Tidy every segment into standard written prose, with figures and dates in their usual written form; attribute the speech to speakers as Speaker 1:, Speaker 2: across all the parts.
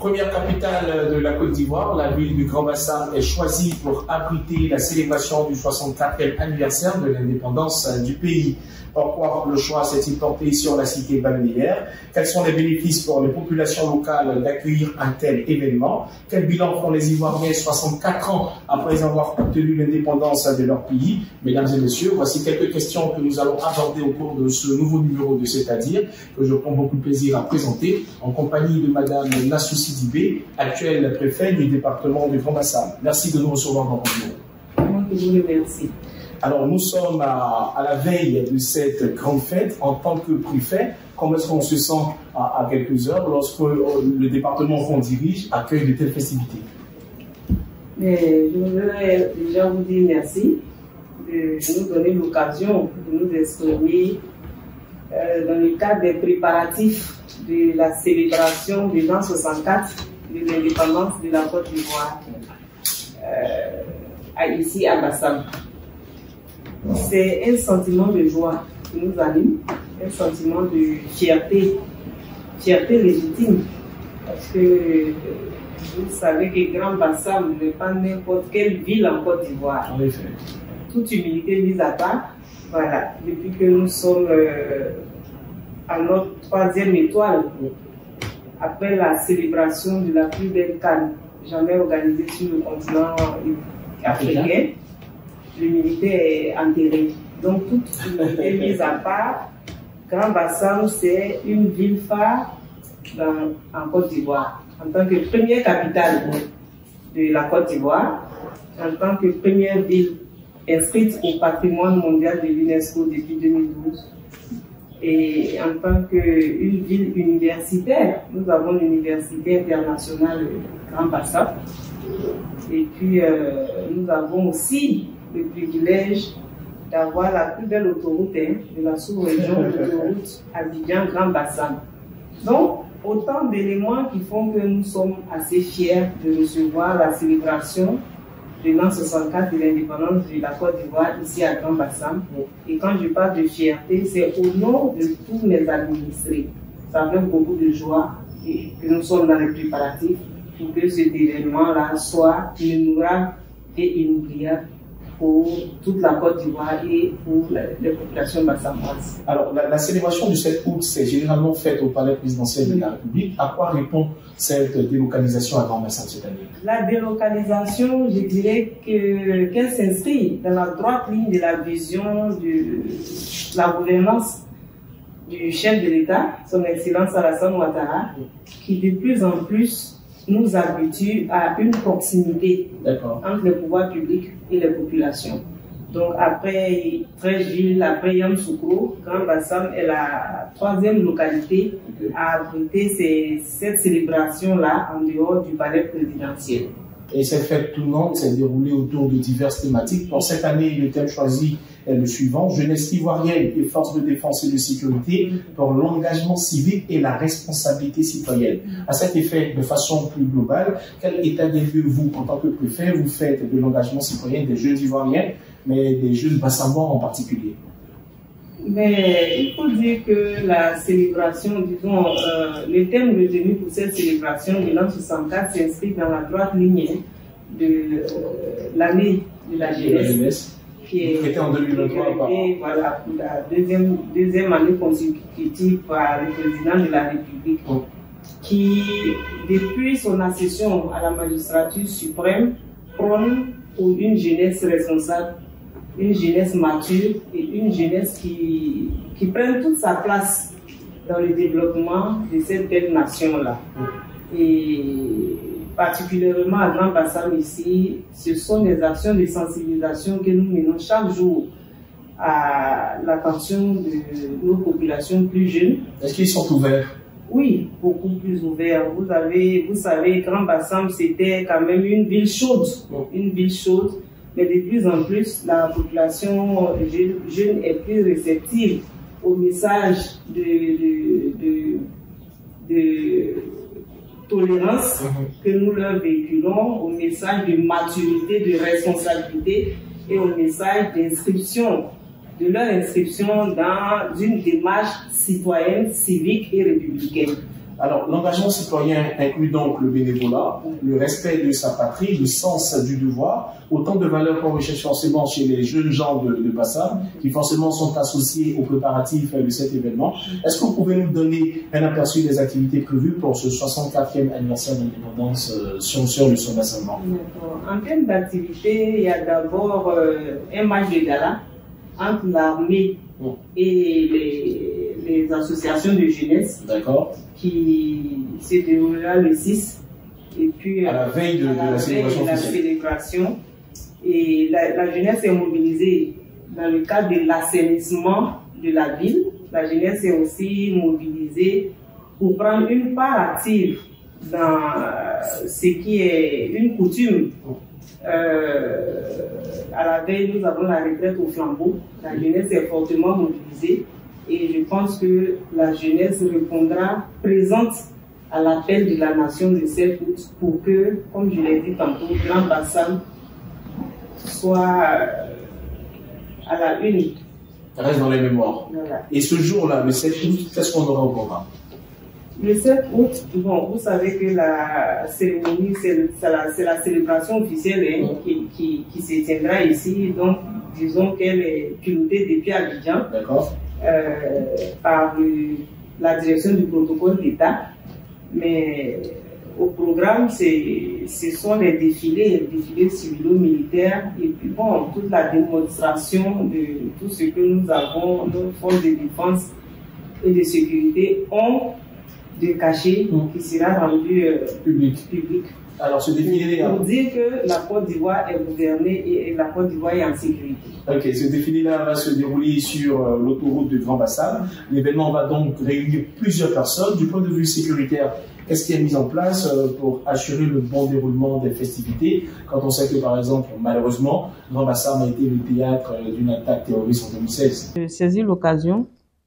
Speaker 1: première capitale de la Côte d'Ivoire, la ville du Grand Bassam est choisie pour abriter la célébration du 64e anniversaire de l'indépendance du pays. Pourquoi le choix s'est-il porté sur la cité balnéaire? Quels sont les bénéfices pour les populations locales d'accueillir un tel événement? Quel bilan font les Ivoiriens 64 ans après avoir obtenu l'indépendance de leur pays? Mesdames et messieurs, voici quelques questions que nous allons aborder au cours de ce nouveau numéro de C'est-à-dire, que je prends beaucoup de plaisir à présenter en compagnie de Madame Nassou Sidibé, actuelle préfète du département du Grand Bassam. Merci de nous recevoir dans votre bureau.
Speaker 2: Je vous remercie.
Speaker 1: Alors, nous sommes à la veille de cette grande fête en tant que préfet. Comment est-ce qu'on se sent à quelques heures lorsque le département qu'on dirige accueille de telles festivités?
Speaker 2: Je voudrais déjà vous dire merci de nous donner l'occasion de nous exprimer dans le cadre des préparatifs de la célébration de l'an 64 de l'indépendance de la Côte d'Ivoire ici à Bassam. C'est un sentiment de joie qui nous anime, un sentiment de fierté légitime, parce que vous savez que Grand Bassam n'est pas n'importe quelle ville en Côte d'Ivoire.
Speaker 1: En effet.
Speaker 2: Toute humilité mise à part, voilà, depuis que nous sommes à notre 3e étoile, après la célébration de la plus belle CAN jamais organisée sur le continent africain, l'humilité est enterrée. Donc, toute humilité mise à part, Grand Bassam, c'est une ville phare en Côte d'Ivoire. En tant que première capitale de la Côte d'Ivoire, en tant que première ville inscrite au patrimoine mondial de l'UNESCO depuis 2012, et en tant qu'une ville universitaire, nous avons l'Université internationale Grand Bassam. Et puis, nous avons aussi le privilège d'avoir la plus belle autoroute de la sous-région, l'autoroute Abidjan-Grand Bassam. Donc, autant d'éléments qui font que nous sommes assez fiers de recevoir la célébration de l'an 64 de l'indépendance de la Côte d'Ivoire ici à Grand Bassam. Et quand je parle de fierté, c'est au nom de tous mes administrés. Ça fait beaucoup de joie et que nous sommes dans les préparatifs pour que cet événement-là soit mémorable et inoubliable pour toute la Côte d'Ivoire et pour les populations bassamoises.
Speaker 1: Alors, la célébration du 7 août, c'est généralement faite au palais présidentiel de la République. À quoi répond cette délocalisation à Grand Bassam cette année? La
Speaker 2: délocalisation, je dirais qu'elle s'inscrit dans la droite ligne de la vision de la gouvernance du chef de l'État, son Excellence Alassane Ouattara, qui de plus en plus nous habitue à une proximité entre les pouvoirs publics et les populations. Donc après Treichville, après Yamoussoukro, Grand Bassam est la 3e localité à abriter cette célébration-là en dehors du palais présidentiel.
Speaker 1: Et cette fête tournante s'est déroulée autour de diverses thématiques. Pour cette année, le thème choisi est le suivant: jeunesse ivoirienne et forces de défense et de sécurité pour l'engagement civique et la responsabilité citoyenne. À cet effet, de façon plus globale, quel état des lieux, vous, en tant que préfet, vous faites de l'engagement citoyen des jeunes Ivoiriens, mais des jeunes bassamois en particulier?
Speaker 2: Mais il faut dire que la célébration, disons, le thème retenu pour cette célébration de l'an 64 s'inscrit dans la droite ligne de l'année de la jeunesse, qui est
Speaker 1: en 2023,
Speaker 2: voilà, pour la deuxième année consécutive par le président de la République, qui, depuis son accession à la magistrature suprême, prône pour une jeunesse responsable, une jeunesse mature et une jeunesse qui prenne toute sa place dans le développement de cette belle nation-là. Et particulièrement à Grand Bassam ici, ce sont des actions de sensibilisation que nous menons chaque jour à l'attention de nos populations plus jeunes.
Speaker 1: Est-ce qu'ils sont ouverts?
Speaker 2: Oui, beaucoup plus ouverts. Vous savez, Grand Bassam, c'était quand même une ville chaude, mais de plus en plus, la population jeune est plus réceptive au message de tolérance que nous leur véhiculons, au message de maturité, de responsabilité et au message d'inscription, de leur inscription dans une démarche citoyenne, civique et républicaine.
Speaker 1: Alors, l'engagement citoyen inclut donc le bénévolat, le respect de sa patrie, le sens du devoir, autant de valeurs qu'on recherche forcément chez les jeunes gens de Bassam, qui forcément sont associés aux préparatifs de cet événement. Est-ce que vous pouvez nous donner un aperçu des activités prévues pour ce 64e anniversaire d'indépendance sur le Son Bassam?
Speaker 2: En termes d'activités, il y a d'abord un match de gala entre l'armée et les associations de jeunesse qui se déroulera le 6 et puis
Speaker 1: à la veille de la
Speaker 2: célébration. Et la jeunesse est mobilisée dans le cadre de l'assainissement de la ville. La jeunesse est aussi mobilisée pour prendre une part active dans ce qui est une coutume. À la veille, nous avons la retraite au flambeau. La jeunesse est fortement mobilisée et je pense que la jeunesse répondra présente à l'appel de la nation le 7 août pour que, comme je l'ai dit tantôt, Grand Bassam soit à la une.
Speaker 1: Reste dans les mémoires.
Speaker 2: Voilà.
Speaker 1: Et ce jour-là, le 7 août, qu'est-ce qu'on aura au programme?
Speaker 2: Le 7 août, bon, vous savez que la cérémonie, c'est la célébration officielle qui se tiendra ici. Donc, disons qu'elle est pilotée depuis Abidjan par la direction du protocole d'État. Mais au programme, ce sont les défilés civilo-militaires et puis bon, toute la démonstration de tout ce que nous avons, nos forces de défense et de sécurité ont de cachet qui sera rendu public.
Speaker 1: Alors, ce défilé
Speaker 2: pour dire que la Côte d'Ivoire est gouvernée et la Côte d'Ivoire est en sécurité.
Speaker 1: Ok, ce défilé-là va se dérouler sur l'autoroute de Grand Bassam. L'événement va donc réunir plusieurs personnes. Du point de vue sécuritaire, qu'est-ce qui est mis en place pour assurer le bon déroulement des festivités quand on sait que, par exemple, malheureusement, Grand Bassam a été le théâtre d'une attaque terroriste en 2016?
Speaker 2: Je saisis l'occasion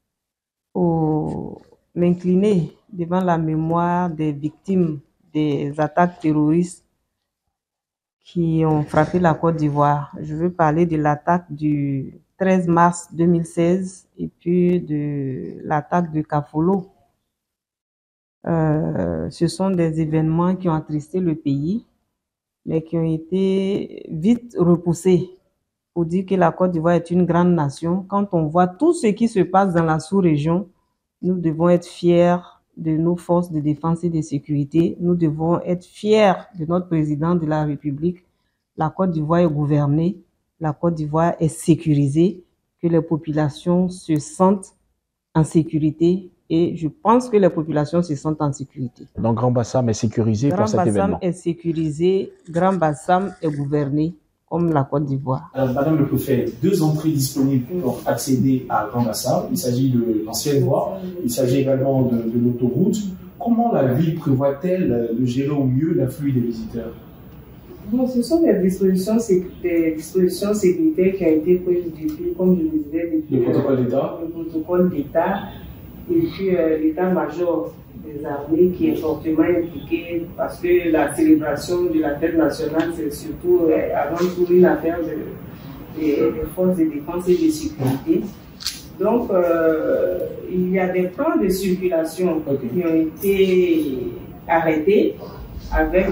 Speaker 2: pour m'incliner devant la mémoire des victimes des attaques terroristes qui ont frappé la Côte d'Ivoire. Je veux parler de l'attaque du 13 mars 2016 et puis de l'attaque de Kafolo. Ce sont des événements qui ont attristé le pays, mais qui ont été vite repoussés pour dire que la Côte d'Ivoire est une grande nation. Quand on voit tout ce qui se passe dans la sous-région, nous devons être fiers de nos forces de défense et de sécurité. Nous devons être fiers de notre président de la République. La Côte d'Ivoire est gouvernée, la Côte d'Ivoire est sécurisée, que les populations se sentent en sécurité et je pense que les populations se sentent en sécurité.
Speaker 3: Donc Grand Bassam est sécurisé pour cet événement.
Speaker 2: Grand Bassam est sécurisé, Grand Bassam est gouverné comme la Côte d'Ivoire.
Speaker 1: Alors, Madame le Préfet, 2 entrées disponibles pour accéder à Grand Bassam. Il s'agit de l'ancienne voie, il s'agit également de l'autoroute. Comment la ville prévoit-elle de gérer au mieux l'afflux des visiteurs?
Speaker 2: Bon, ce sont des dispositions sécuritaires qui ont été prises depuis, comme je le disais, depuis
Speaker 1: le
Speaker 2: protocole d'État et puis l'état-major des armées qui est fortement impliqué parce que la célébration de la fête nationale, c'est surtout avant tout une affaire des forces de défense et de sécurité. Donc, il y a des plans de circulation qui ont été arrêtés avec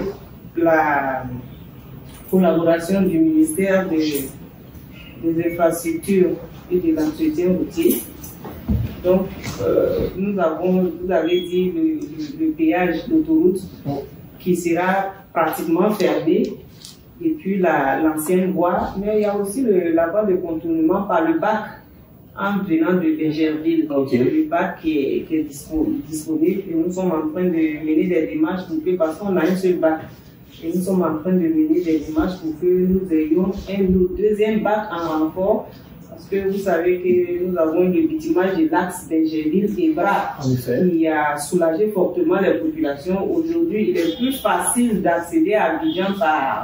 Speaker 2: la collaboration du ministère des infrastructures et de l'entretien routier. Donc, nous avez dit le péage d'autoroute qui sera pratiquement fermé et puis l'ancienne voie. Mais il y a aussi la voie de contournement par le bac en venant de Bégerville. Le bac qui est disponible et nous sommes en train de mener des démarches pour que, parce qu'on a un seul bac, et nous sommes en train de mener des démarches pour que nous ayons un deuxième bac en renfort. Parce que vous savez que nous avons le bitumage de l'axe Bégerville-Ebra qui a soulagé fortement les populations. Aujourd'hui, il est plus facile d'accéder à Abidjan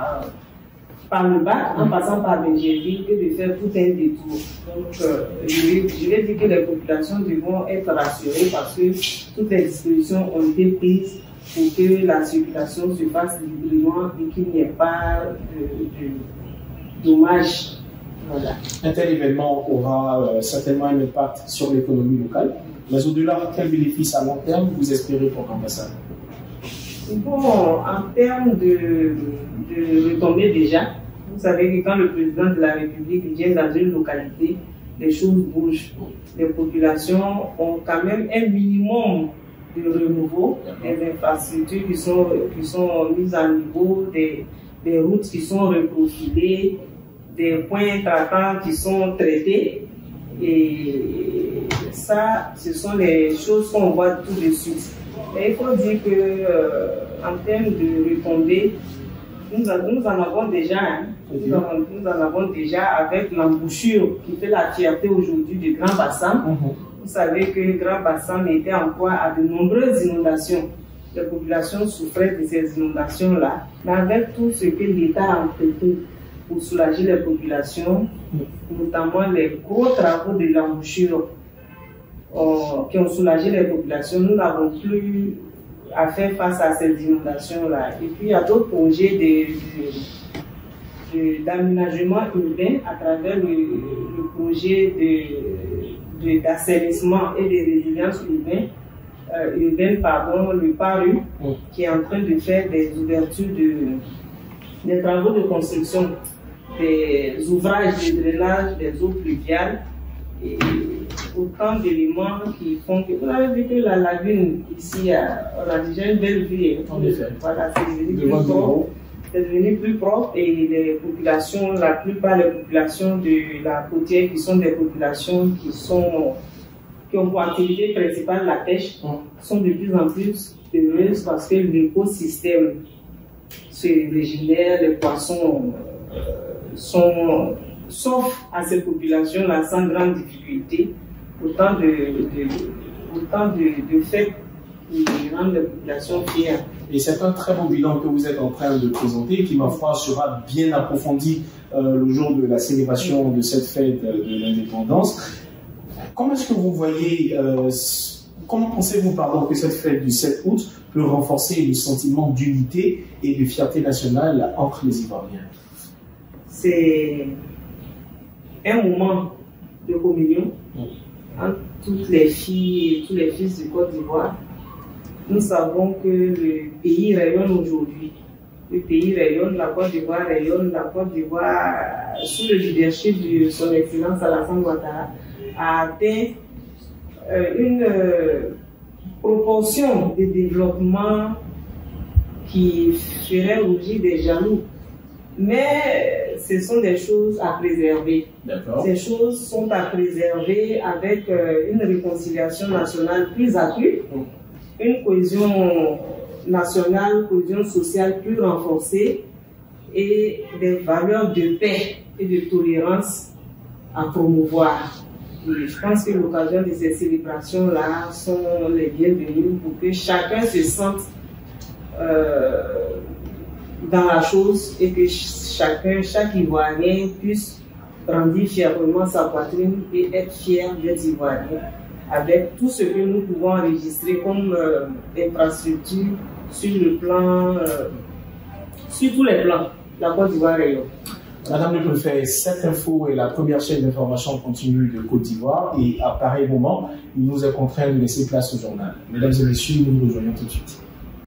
Speaker 2: par le bac en passant par Bégerville que de faire tout un détour. Donc, je vais dire que les populations devront être rassurées parce que toutes les dispositions ont été prises pour que la circulation se fasse librement et qu'il n'y ait pas de dommages Voilà.
Speaker 1: Un tel événement aura certainement un impact sur l'économie locale, mais au-delà, quel bénéfice à long terme vous espérez pour l'ambassade?
Speaker 2: Bon, en termes de retombées déjà, vous savez que quand le président de la République vient dans une localité, les choses bougent. Les populations ont quand même un minimum de renouveau, des infrastructures qui sont mises à niveau, des routes qui sont reprofilées, des points traitants qui sont traités. Et ça, ce sont les choses qu'on voit tout de suite. Et il faut dire que en termes de retombées, nous en avons déjà. Hein. Nous en avons déjà avec l'embouchure qui fait la fierté aujourd'hui du Grand Bassam. Vous savez que le Grand Bassam était en proie à de nombreuses inondations. Les populations souffraient de ces inondations-là. Mais avec tout ce que l'État a entrepris pour soulager les populations, notamment les gros travaux de l'embouchure qui ont soulagé les populations, nous n'avons plus à faire face à ces inondations-là. Et puis il y a d'autres projets d'aménagement urbain à travers le projet d'assainissement et de résilience urbaine, le PARU, qui est en train de faire des ouvertures des travaux de construction, des ouvrages de drainage des eaux pluviales, et autant d'éléments qui font que vous avez vu que la lagune ici, on a déjà une belle vue. Voilà, c'est devenu plus propre et les populations, la plupart des populations de la côtière qui sont des populations qui ont pour activité principale la pêche, sont de plus en plus heureuses parce que l'écosystème se régénère, les poissons s'offrent à ces populations-là sans grande difficulté. Autant de faits qui rendent les populations fières.
Speaker 1: Et c'est un très beau bilan que vous êtes en train de présenter, qui, ma foi, sera bien approfondi le jour de la célébration de cette fête de l'indépendance. Comment est-ce que vous voyez, comment pensez-vous, que cette fête du 7 août peut renforcer le sentiment d'unité et de fierté nationale entre les Ivoiriens?
Speaker 2: C'est un moment de communion entre toutes les filles et tous les fils du Côte d'Ivoire. Nous savons que le pays rayonne aujourd'hui. Le pays rayonne, la Côte d'Ivoire rayonne. La Côte d'Ivoire, sous le leadership de son Excellence Alassane Ouattara, a atteint une proportion de développement qui ferait rougir des jaloux. Mais ce sont des choses à préserver. Ces choses sont à préserver avec une réconciliation nationale plus accrue, une cohésion nationale, cohésion sociale plus renforcée et des valeurs de paix et de tolérance à promouvoir. Et je pense que l'occasion de ces célébrations-là sont les bienvenues pour que chacun se sente dans la chose et que chaque Ivoirien puisse brandir fièrement sa poitrine et être fier d'être Ivoirien avec tout ce que nous pouvons enregistrer comme infrastructure sur le plan, sur tous les plans. La Côte d'Ivoire rayonne.
Speaker 1: Madame le Préfet, cette info est la première chaîne d'information continue de Côte d'Ivoire et à pareil moment, il nous est contraint de laisser place au journal. Mesdames et messieurs, nous nous rejoignons tout de suite.